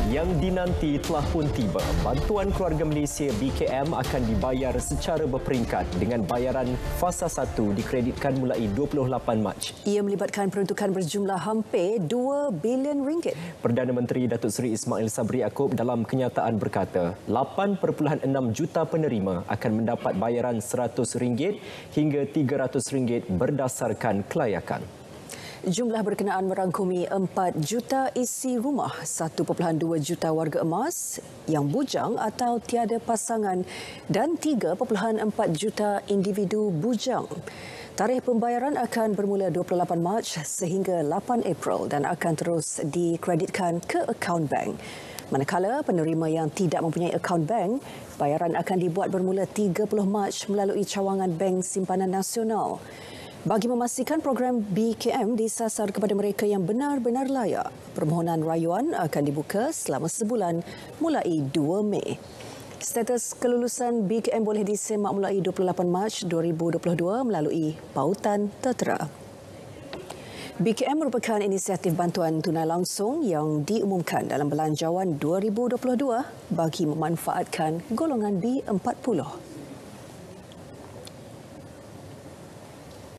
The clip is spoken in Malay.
Yang dinanti telah pun tiba. Bantuan Keluarga Malaysia BKM akan dibayar secara berperingkat dengan bayaran fasa 1 dikreditkan mulai 28 Mac. Ia melibatkan peruntukan berjumlah hampir 2 bilion ringgit. Perdana Menteri Datuk Seri Ismail Sabri Yaakob dalam kenyataan berkata, 8.6 juta penerima akan mendapat bayaran RM100 hingga RM300 berdasarkan kelayakan. Jumlah berkenaan merangkumi 4 juta isi rumah, 1.2 juta warga emas yang bujang atau tiada pasangan dan 3.4 juta individu bujang. Tarikh pembayaran akan bermula 28 Mac sehingga 8 April dan akan terus dikreditkan ke akaun bank. Manakala penerima yang tidak mempunyai akaun bank, bayaran akan dibuat bermula 30 Mac melalui cawangan Bank Simpanan Nasional. Bagi memastikan program BKM disasar kepada mereka yang benar-benar layak, permohonan rayuan akan dibuka selama sebulan mulai 2 Mei. Status kelulusan BKM boleh disemak mulai 28 Mac 2022 melalui pautan tertera. BKM merupakan inisiatif bantuan tunai langsung yang diumumkan dalam Belanjawan 2022 bagi memanfaatkan golongan B40.